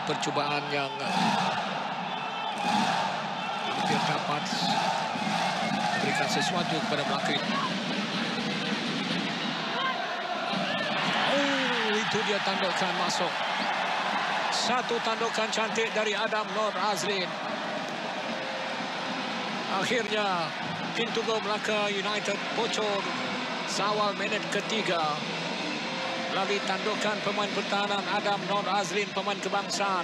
percubaan yang hampir dapat berikan sesuatu kepada Melaka. Oh, itu dia tandukan masuk. Satu tandukan cantik dari Adam Nur Azlin. Akhirnya pintu gol Melaka United bocor seawal minit ketiga. Melalui tandukan pemain pertahanan Adam Nur Azlin, pemain kebangsaan.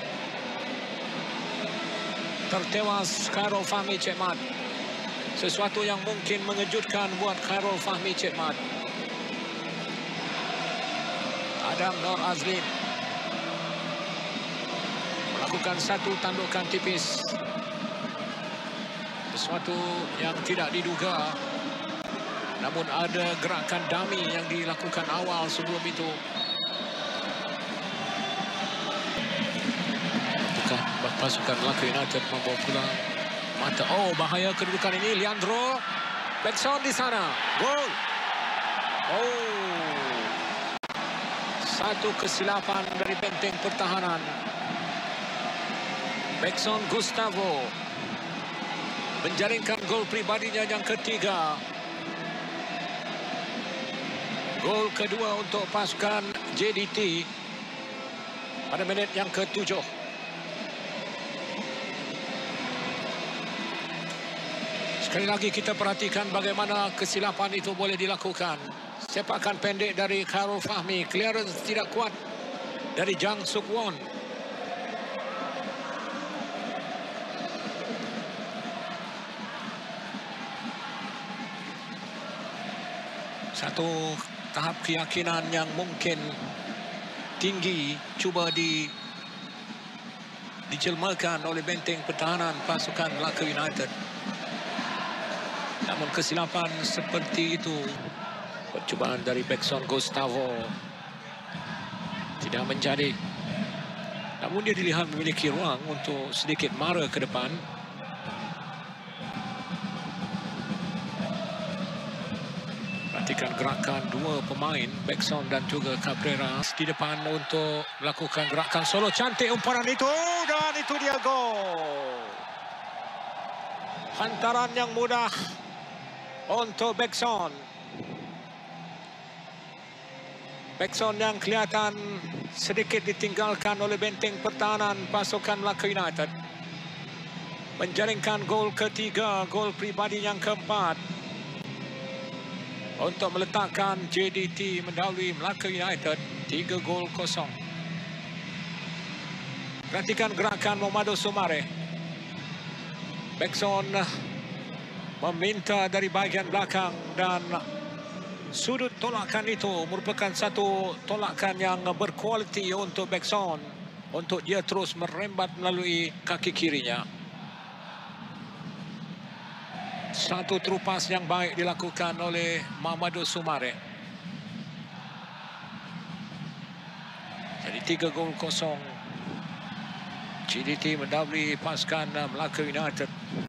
Tertewas Khairul Fahmi Cik Mat. Sesuatu yang mungkin mengejutkan buat Khairul Fahmi Cik Mat. Adam Nur Azlin melakukan satu tandukan tipis. Sesuatu yang tidak diduga. Namun ada gerakan dummy yang dilakukan awal sebelum itu. Bukan pasukan Melaka United membawa pulang mata. Oh, bahaya kedudukan ini. Leandro Bekson di sana. Gol. Oh. Satu kesilapan dari benteng pertahanan. Bekson Gustavo menjaringkan gol pribadinya yang ketiga. Gol kedua untuk pasukan JDT pada minit yang ke-7. Sekali lagi kita perhatikan bagaimana kesilapan itu boleh dilakukan. Sepakan pendek dari Khairul Fahmi. Clearance tidak kuat dari Jang Suk Won. Satu tahap keyakinan yang mungkin tinggi cuba dijelmakan oleh benteng pertahanan pasukan Melaka United. Namun kesilapan seperti itu, percubaan dari Bekson Gustavo tidak menjadi. Namun dia dilihat memiliki ruang untuk sedikit mara ke depan. Perhatikan gerakan dua pemain, Bekson dan juga Cabrera di depan untuk melakukan gerakan solo. Cantik umparan itu, dan itu dia gol. Hantaran yang mudah untuk Bekson. Bekson yang kelihatan sedikit ditinggalkan oleh benteng pertahanan pasukan Melaka United. Menjaringkan gol ketiga, gol pribadi yang keempat. Untuk meletakkan JDT mendahului Melaka United 3-0. Perhatikan gerakan Momado Sumare. Bekson meminta dari bahagian belakang dan sudut tolakan itu merupakan satu tolakan yang berkualiti untuk Bekson. Untuk dia terus merembat melalui kaki kirinya. Satu terupas yang baik dilakukan oleh Momado Sumare. Jadi 3-0. JDT mendahului pasukan Melaka United.